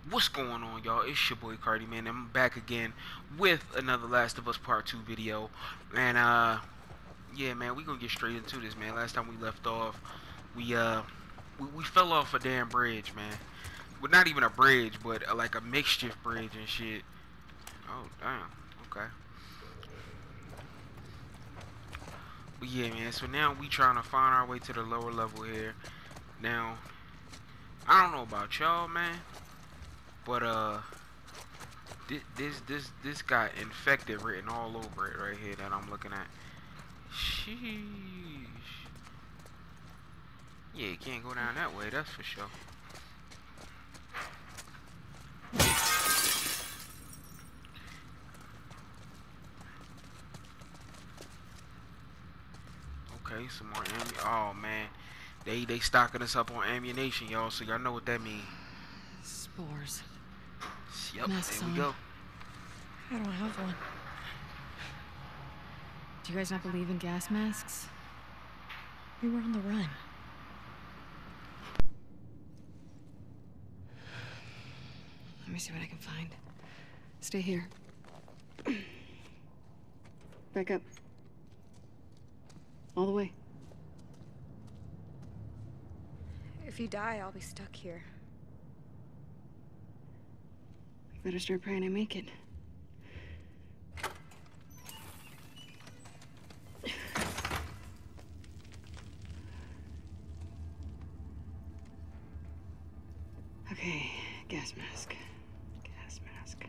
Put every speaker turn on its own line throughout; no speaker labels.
What's going on, y'all? It's your boy Cardi, man. I'm back again with another Last of Us Part 2 video. And, yeah, man, we gonna get straight into this, man. Last time we left off, we, we fell off a damn bridge, man. Well, not even a bridge, but like a makeshift bridge and shit. Oh, damn. Okay. But yeah, man, so now we trying to find our way to the lower level here. Now, I don't know about y'all, man, but, this got infected written all over it right here that I'm looking at. Sheesh. Yeah, you can't go down that way, that's for sure. Okay, some more oh man. They stocking us up on ammunition, y'all, so y'all know what that means.
Spores.
Yep,
Masks
there we
on.
go.
I don't have one. Do you guys not believe in gas masks? We were on the run. Let me see what I can find. Stay here. Back up. All the way.
If you die, I'll be stuck here.
Better start praying I make it. Okay, gas mask. Gas mask.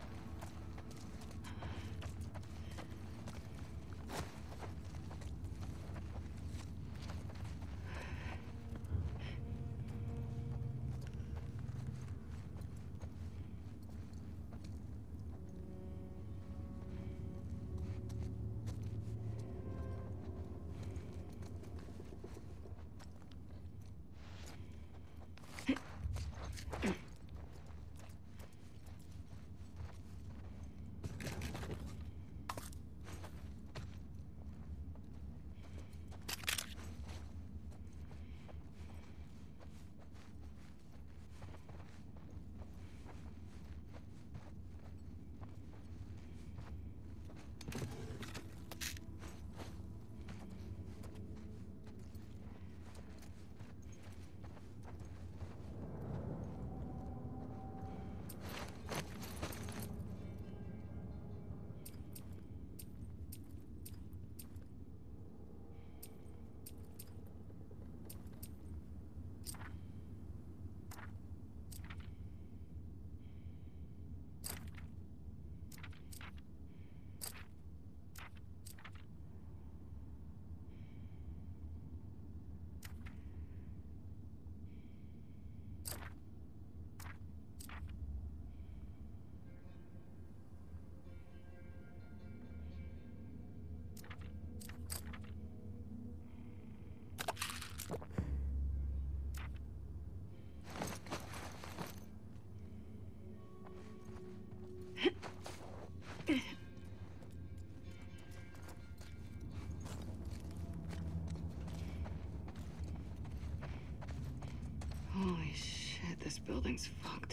Holy shit, this building's fucked.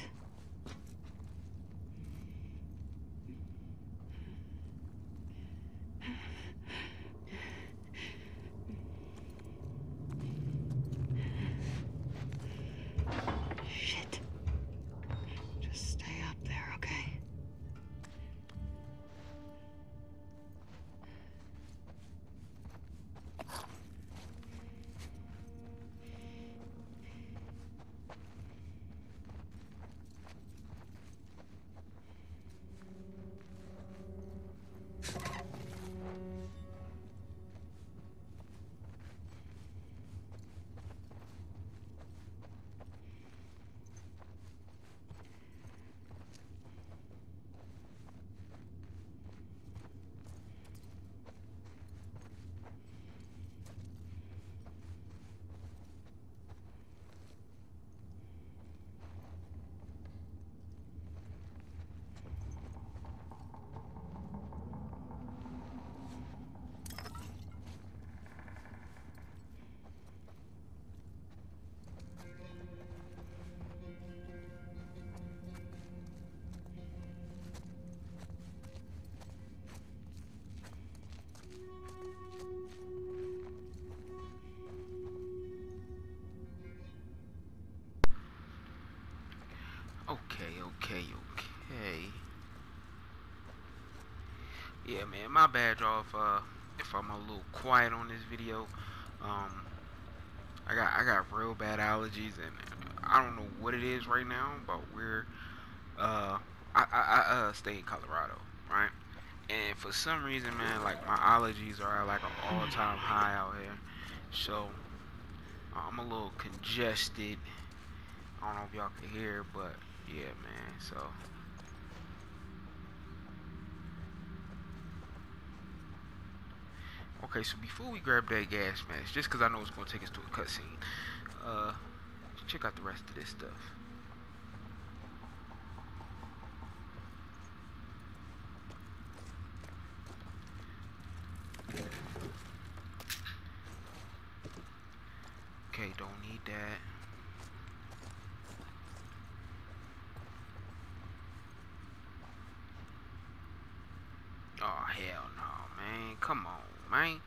Shit. Just stay up there, okay?
Okay. Yeah, man, my bad, y'all, if I'm a little quiet on this video. Um, I got real bad allergies, and I don't know what it is right now, but uh I stay in Colorado, right? And for some reason, man, like my allergies are at like an all-time high out here. So I'm a little congested. I don't know if y'all can hear, but yeah, man. So okay, so before we grab that gas mask, just because I know it's gonna take us to a cutscene, check out the rest of this stuff. Okay, don't need that. Oh hell no, man! Come on, man.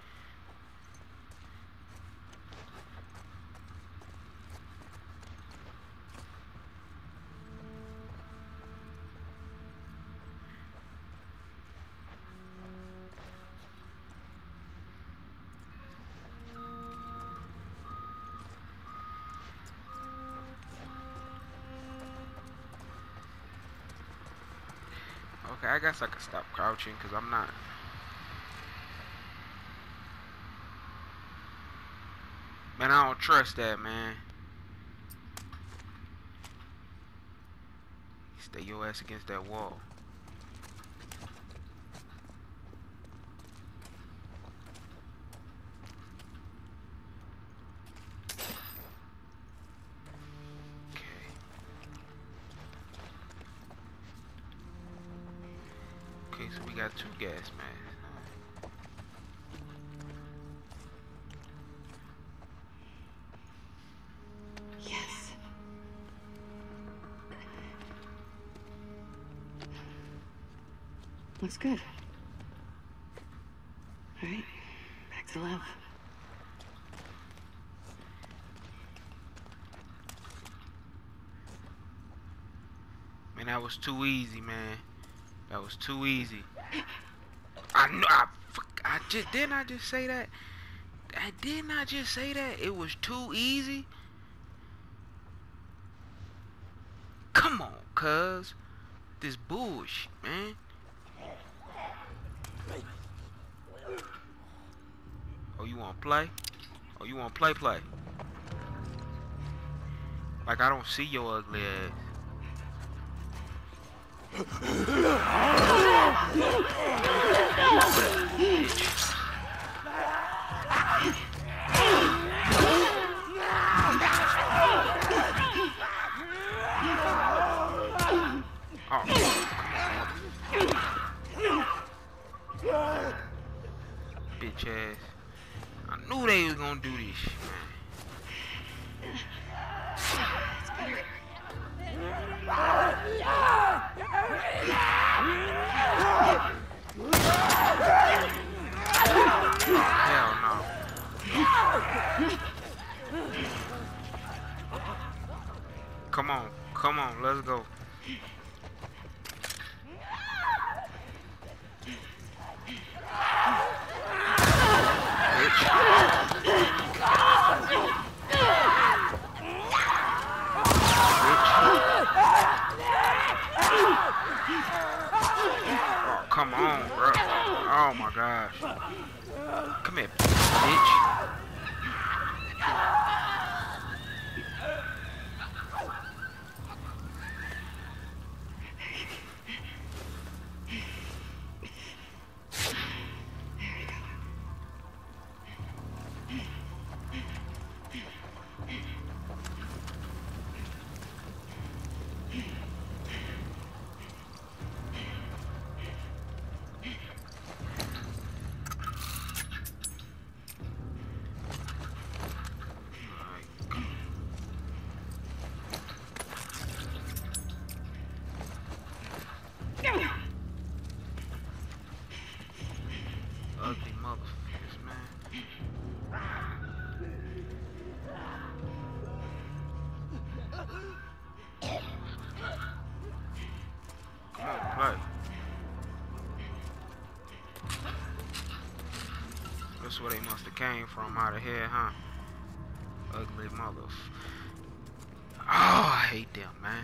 Okay, I guess I can stop crouching because I'm not. Man, I don't trust that, man. Stay your ass against that wall. Okay, so we got 2 gas masks.
Yes. Looks good. All right, back to lab.
Man, that was too easy, man. That was too easy. I know. I just didn't. I just say that. I did not just say that. It was too easy. Come on, cuz. This bullshit, man. Oh, you wanna play? Oh, you wanna play? Like I don't see your ugly ass. Oh, bitch ass. I knew they was gonna do this shit, man. Hell no. Come on, let's go. Oh, come on, bro. Oh my gosh. Come here, bitch. That's where they must have came from out of here, huh? Ugly mothers. Oh, I hate them, man.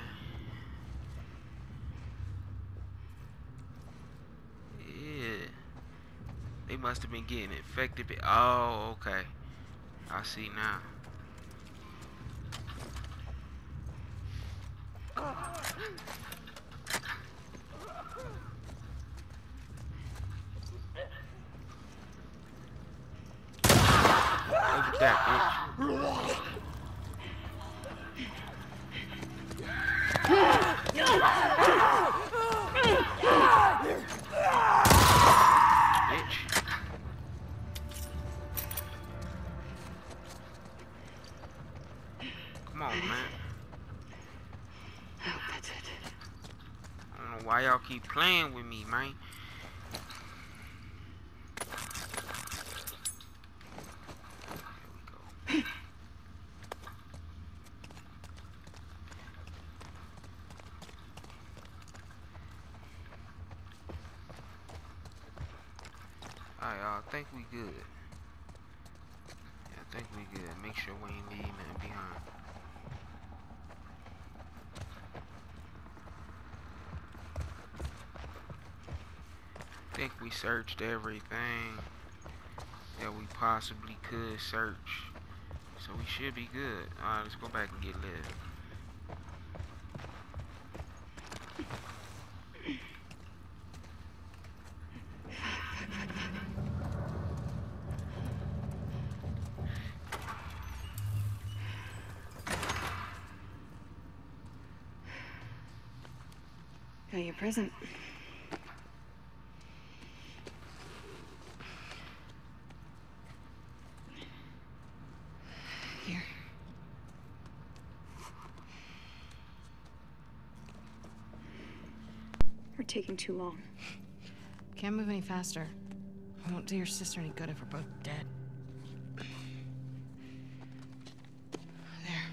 Yeah. They must have been getting infected. Oh, okay. I see now. Look at that, bitch. Bitch. Come on, man.
Oh, that's it.
I don't know why y'all keep playing with me, man. Alright, y'all, I think we good. Yeah, I think we good. Make sure we ain't leaving nothing behind. I think we searched everything that we possibly could search. So we should be good. Alright, let's go back and get lit.
Got your present. Here.
You're taking too long.
Can't move any faster. I won't do your sister any good if we're both dead. There.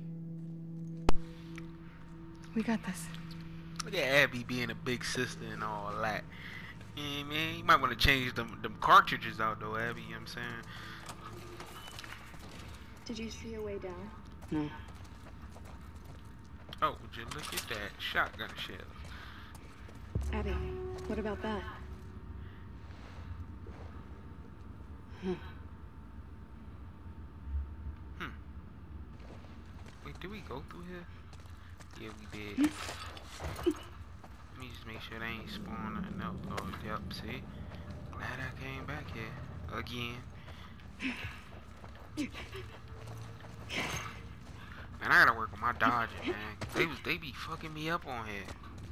We got this.
Look at Abby being a big sister and all that. Yeah, man, you might want to change them cartridges out though, Abby, you know what I'm saying?
Did you see your way down?
No.
Oh, would you look at that shotgun shell?
Abby, what about that?
Wait, did we go through here? Yeah, we did. Let me just make sure they ain't spawning nothing else. Oh, yep, see? Glad I came back here. Again. Man, I gotta work on my dodging, man. They be fucking me up on here.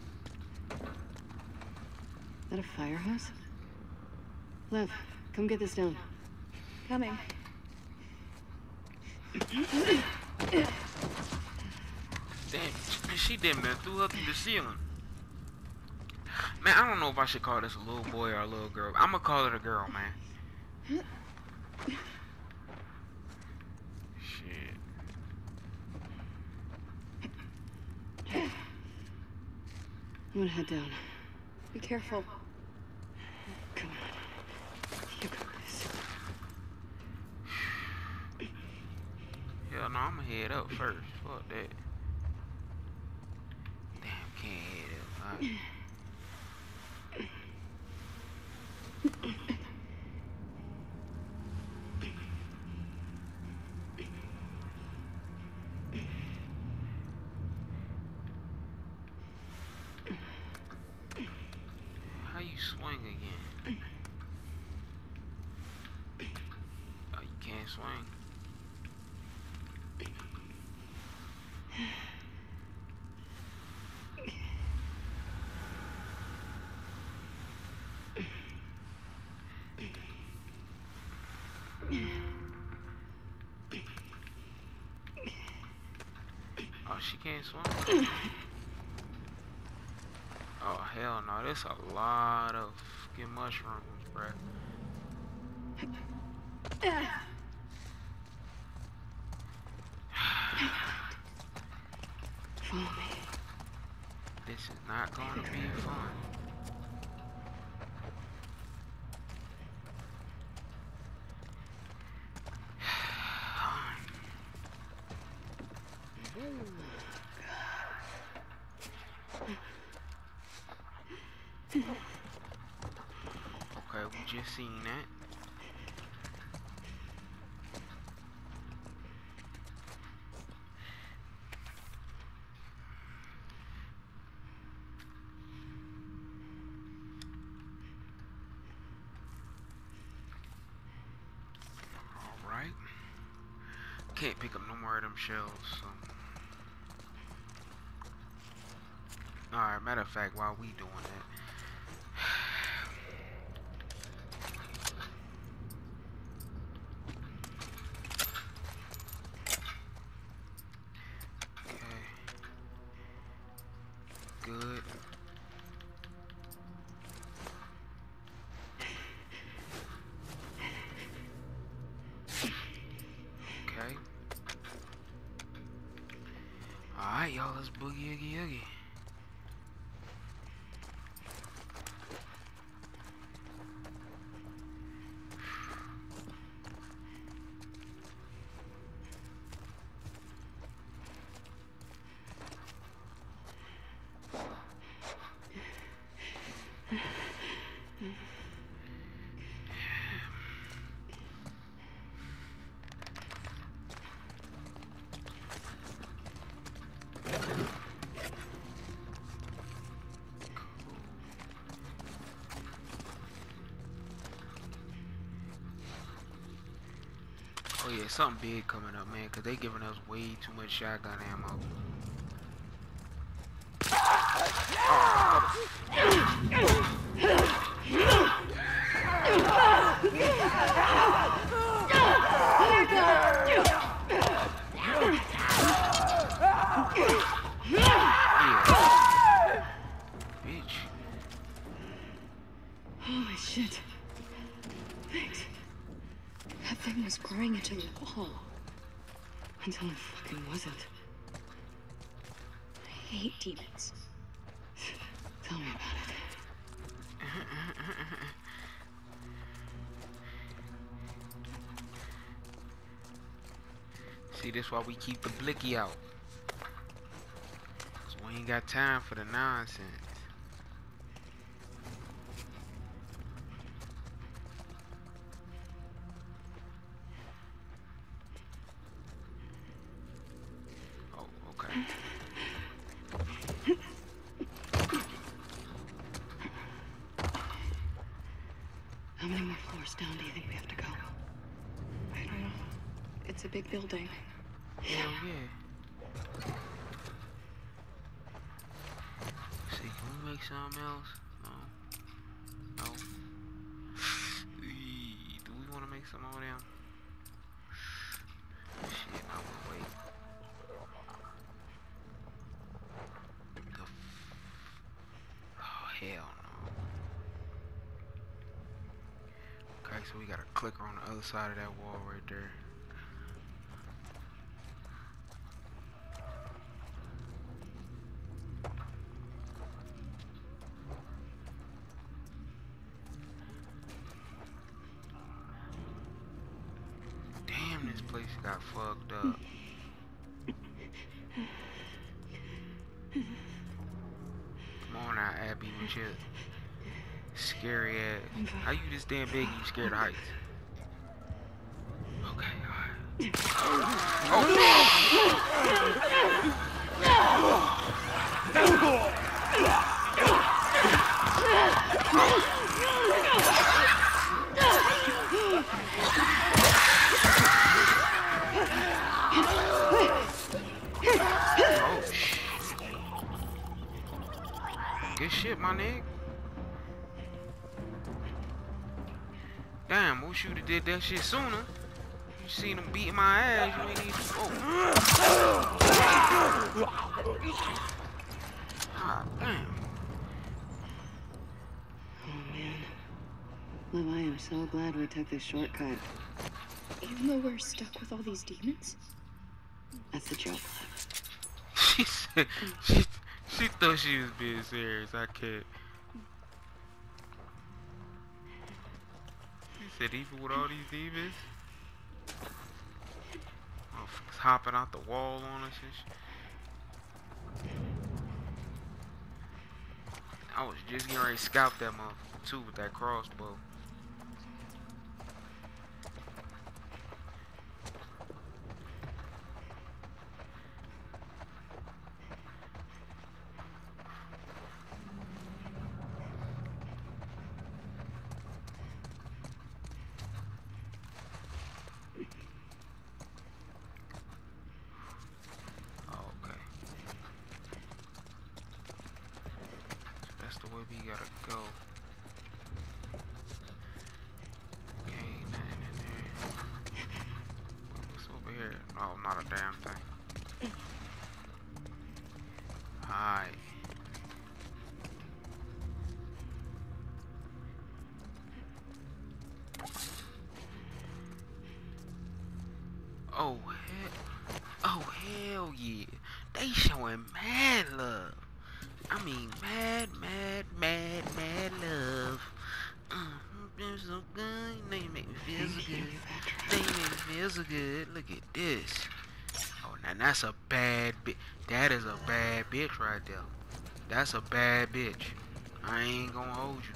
Is that a firehouse? Lev, come get this down.
Coming.
Damn, she damn near threw her through the ceiling. Man, I don't know if I should call this a little boy or a little girl. I'm gonna call it a girl, man. Shit.
I'm gonna head down.
Be careful.
Come on. You got this.
Hell no, I'm gonna head up first. Fuck that. Damn, can't head up. Right. How you swing again? Oh, you can't swing. Oh, she can't swim? Oh, hell no. There's a lot of fucking mushrooms, bruh.
Follow me.
This is not going to be fun. Okay, we just seen that. Alright. Can't pick up no more of them shells, so. Alright, matter of fact, while we doing that. Okay. Good. Okay. Alright, y'all, let's boogie oogie oogie. Oh yeah, something big coming up, man, because they giving us way too much shotgun ammo. Bitch.
Holy shit. Thanks. That thing was growing into the wall. Until it fucking wasn't. I hate demons. Tell me about it.
See, this why we keep the blicky out. Cause we ain't got time for the nonsense. Oh, okay.
How many more floors down do you think we have to go? I don't know. It's a big building.
Hell yeah. See, can we make something else? No. No. Do we want to make some over there? Shit, no, we'll wait. Oh, hell no. Okay, so we got a clicker on the other side of that wall right there. Damn, this place got fucked up. Come on now, Abby, with your scary ass. How you this damn big and you scared of heights? Okay, alright. Good shit, my nigga. Damn, wish you'd have did that shit sooner. You seen him beating my ass, you ain't even. Oh. Ah, damn.
Oh man. Liv, I am so glad we took this shortcut. Even though we're stuck with all these demons? That's the joke, Liv.
She said, she thought she was being serious. I can't. She said, even with all these demons, motherfuckers hopping out the wall on us and shit. I was just getting ready to scalp that motherfucker too with that crossbow. The way we gotta go. Okay, nothing in there. What's over here? Oh, not a damn thing. Hi. Oh hell yeah. They showing mad love. I mean, mad love. Feels so good. They make me feel so good. They make me feel so good. Look at this. Oh, now that's a bad bitch. That is a bad bitch right there. That's a bad bitch. I ain't gonna hold you.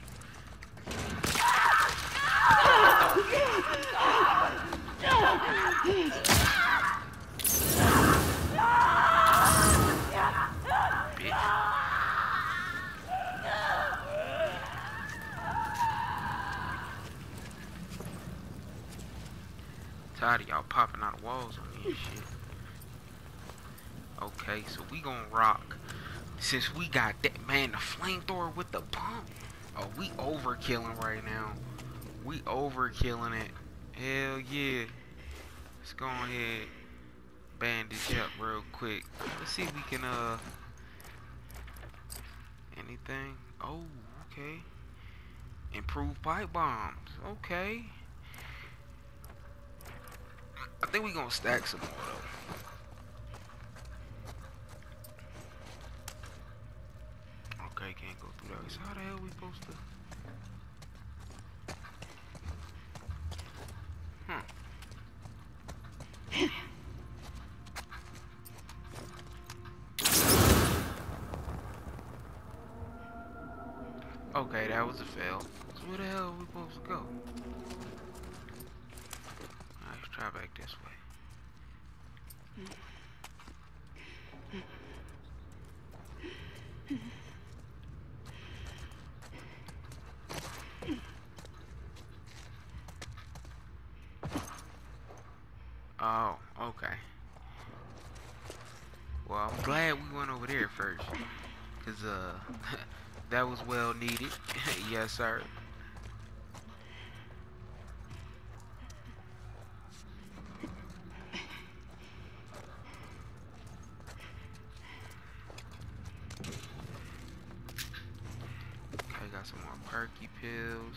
Tired of y'all popping out of walls on me and shit. Okay, so we gonna rock. Since we got that, man, the flamethrower with the pump. Oh, we overkilling right now. We overkilling it. Hell yeah. Let's go ahead, bandage up real quick. Let's see if we can anything. Oh, okay. Improve pipe bombs. Okay. I think we gonna stack some more though. Okay, can't go through that. So how the hell we supposed to? Okay, that was a fail. So where the hell are we supposed to go? Let's try back this way. Oh, okay. Well, I'm glad we went over there first. Cause that was well needed. Yes, sir. Okay, got some more perky pills.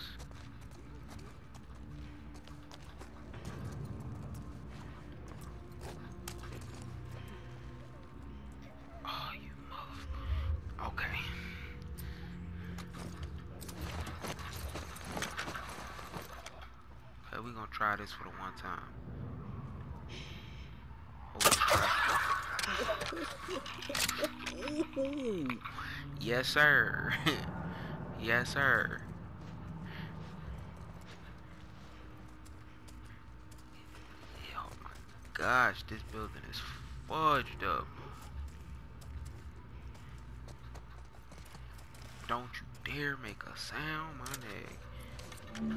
Oh, you motherfucker. Okay. Okay, we gonna try this for the one time. Yes, sir. Yes, sir. Oh my gosh, this building is fudged up. Don't you dare make a sound, my nigga.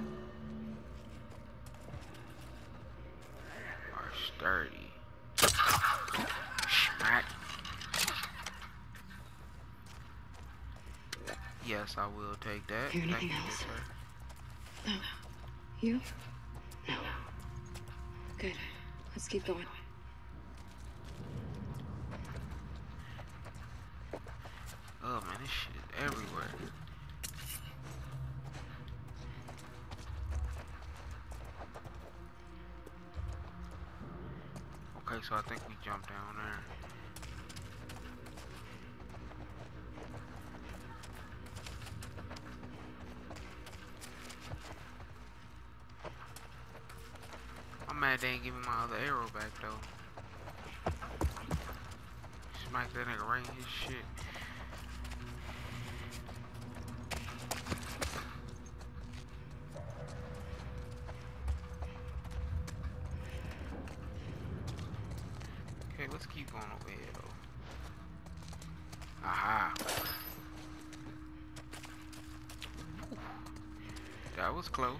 Are sturdy. Smack. Yes, I will take that.
Hear anything
Thank you,
else?
sir.
No. You? No. Good. Let's keep going.
Oh man, this shit is everywhere. Okay, so I think we jumped down there. I'm mad they ain't give me my other arrow back though. Smack that nigga right in his shit. Let's keep going over here though. Aha. Whew. That was close.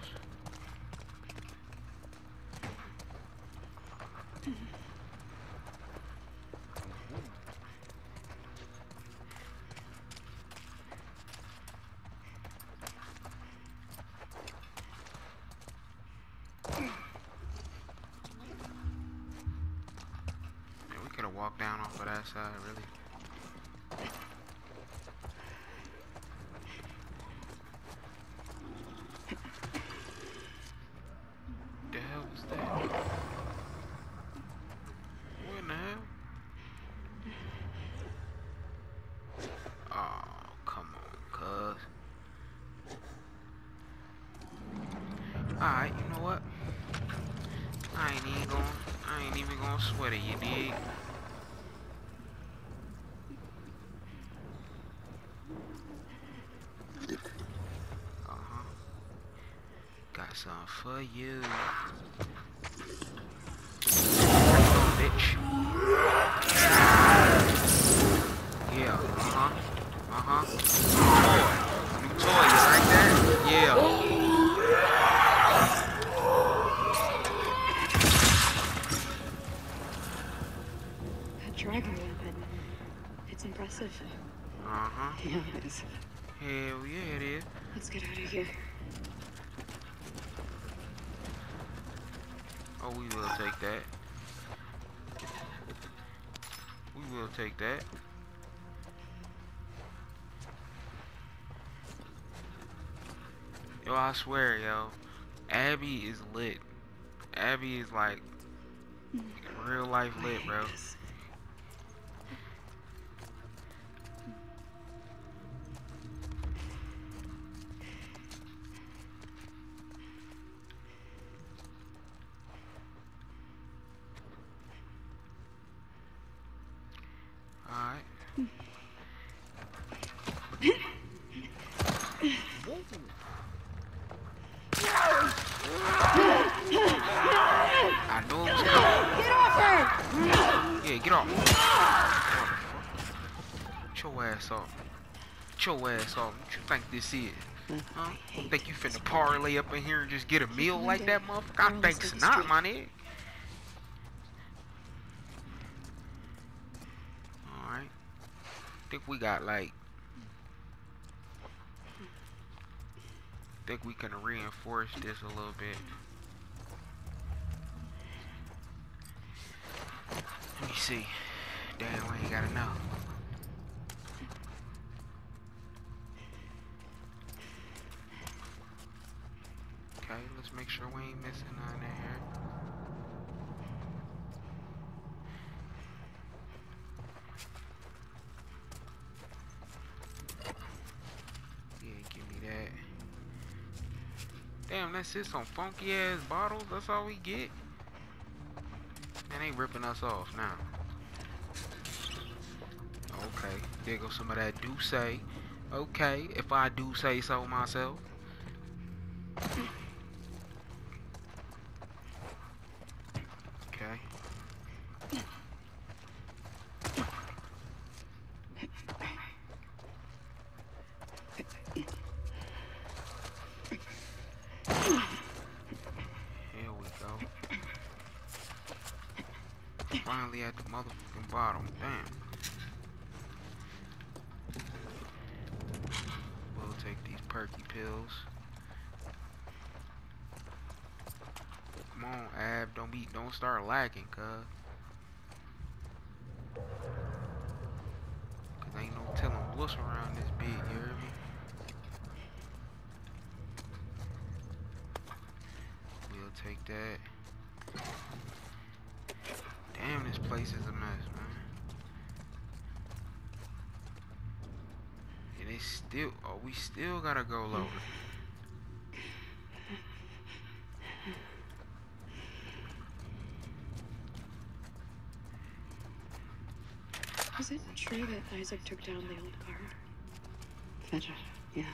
Walk down off of that side, really. The hell was that? What in the hell? Oh, come on, cuz. Alright, you know what? I ain't even gonna sweat it, you dig? Got something for you. Bitch. Yeah, Toy. New toy, you like that? Yeah.
That dragon weapon. It's impressive. Yeah, it is.
Hell yeah, it is.
Let's get out of here.
Oh, we will take that. We will take that. Yo, I swear, yo. Abby is lit. Abby is like real life lit, bro. Alright. I know it was coming.
Get off her!
Yeah, get off. Get your ass off. Get your ass off. What you think this is? Huh? Think you finna parlay up in here and just get a meal like that, motherfucker? I think not, my nigga. Alright. Think we got like... think we can reinforce this a little bit. Let me see. Damn, we ain't got enough. Okay, let's make sure we ain't missing none in here. Yeah, give me that. Damn, that's it. Some funky ass bottles. That's all we get. Man, they ripping us off now. Okay, there goes some of that do say. Okay, if I do say so myself. Okay. Here we go. Finally at the motherfucking bottom. Damn. We'll take these perky pills. Come on, Ab. Don't start lacking, cuz. Cause ain't no telling what's around this bit, you hear me? We'll take that. Damn, this place is a mess, man. And it's still, oh, we still gotta go lower.
Is it true that Isaac took down the old guard? Fedra, yeah.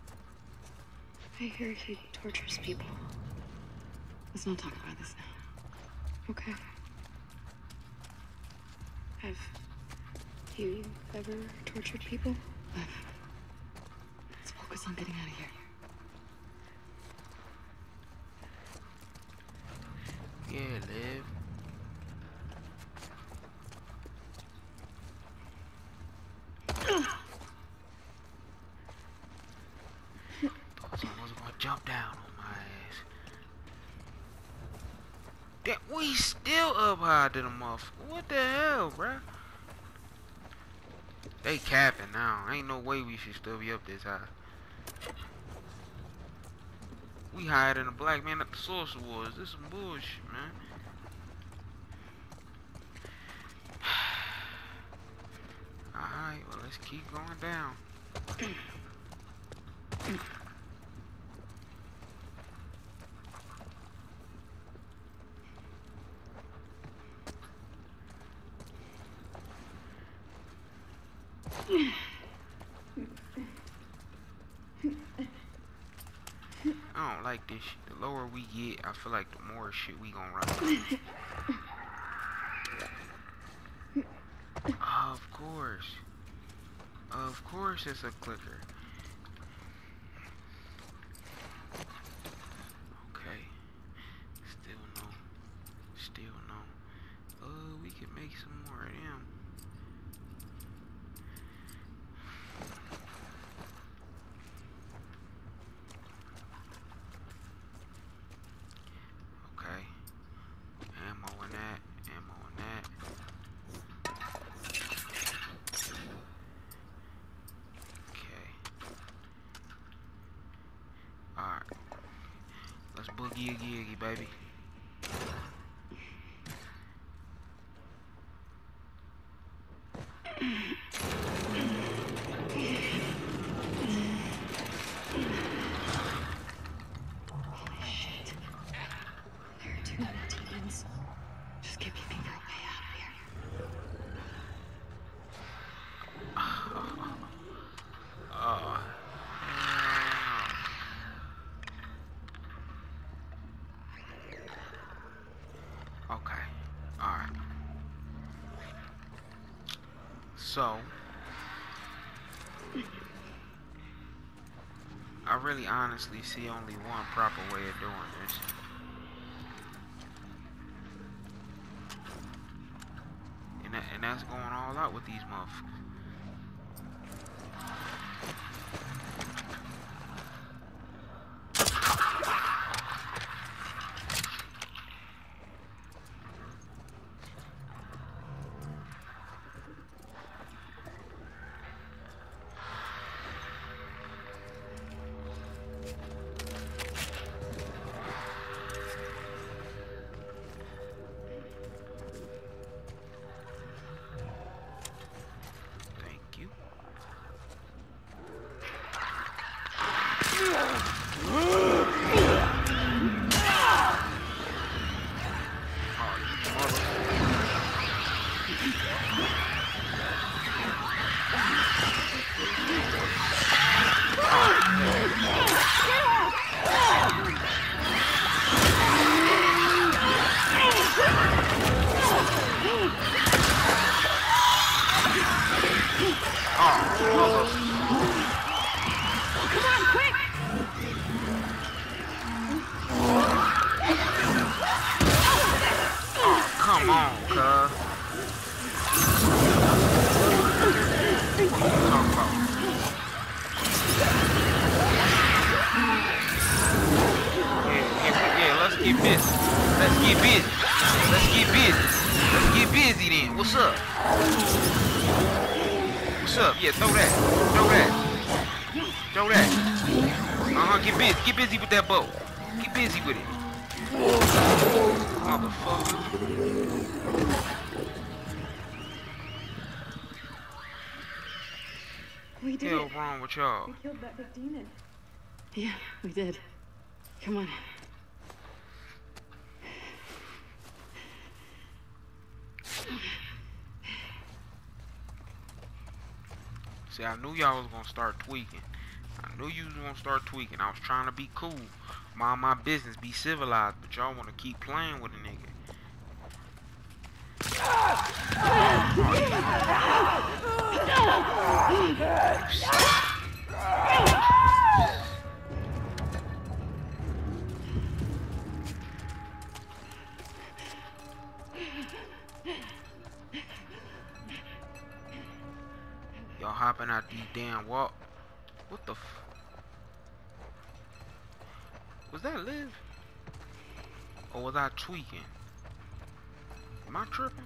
I hear he tortures people. Let's not talk about this now. Okay. Have you ever tortured people? Let's focus on getting out of here.
Yeah, Liv. Thought someone was gonna jump down on my ass. That we still up high to the motherfucker. What the hell, bruh? They capping now. Ain't no way we should still be up this high. We higher than a black man at the Source Wars. This some bullshit, man. Alright, well, let's keep going down. I don't like this shit. The lower we get, I feel like the more shit we gonna run. Of course. Of course it's a clicker. Okay. Still no. Still no. We can make some more of them. Okay. Ammo in that. Ammo in that. Alright. Let's boogie-a-giggy, baby.
Shit. There are too many demons. Just keep looking for a way out of here.
Okay. Alright. So, I really honestly see only one proper way of doing this. And that's going all out with these motherfuckers. Come on, cuz. Yeah, let's get busy. Let's get busy. Let's get busy. Let's get busy then. What's up? What's up? Yeah, throw that. Throw that. Throw that. Get busy. Get busy with that bow. Get busy with it. Motherfucker.
We did
What's wrong with y'all?
We killed that big demon. Yeah, we did. Come on.
See, I knew y'all was gonna start tweaking. I knew you was gonna start tweaking. I was trying to be cool, mind my business, be civilized, but y'all wanna keep playing with a nigga. Y'all hopping out these damn walk. What the f... Was that Liv? Or was I tweaking? Am I tripping?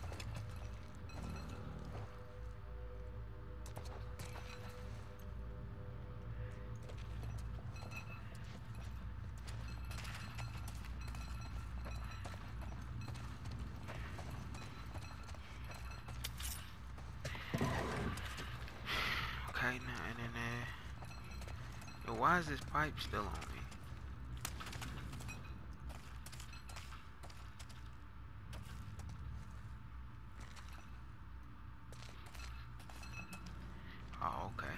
Okay, nothing in there. Yo, why is this pipe still on me? Oh, okay.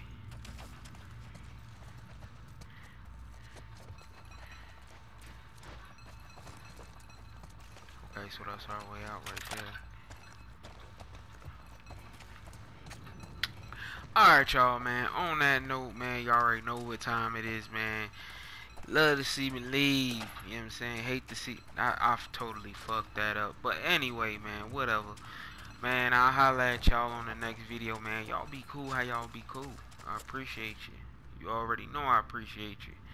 Okay, so that's our way out right there. Alright, y'all, man. On that note, man, y'all already know what time it is, man. Love to see me leave. You know what I'm saying? Hate to see... I've totally fucked that up. But anyway, man, whatever. Man, I'll holla at y'all on the next video, man. Y'all be cool how y'all be cool. I appreciate you. You already know I appreciate you.